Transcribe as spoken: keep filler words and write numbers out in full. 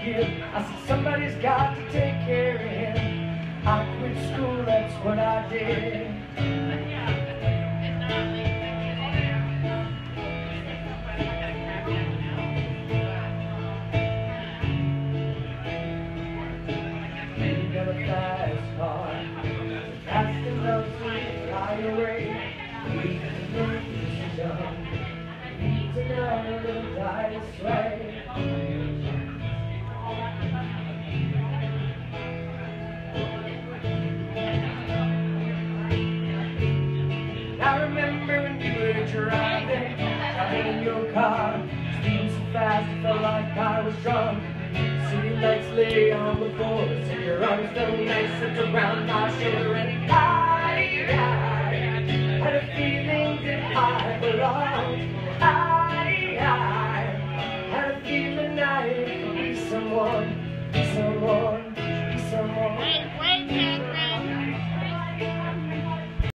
give. I said somebody's got to take care of him. I quit school, that's what I did. Maybe never fast car, casting love sweet fly away. We can make this done. Tonight will die this way. I remember when you were driving, driving in your car, speeding so fast it felt like I was drunk. City lights lay on before us, and your arms felt nice wrapped around my shoulder. And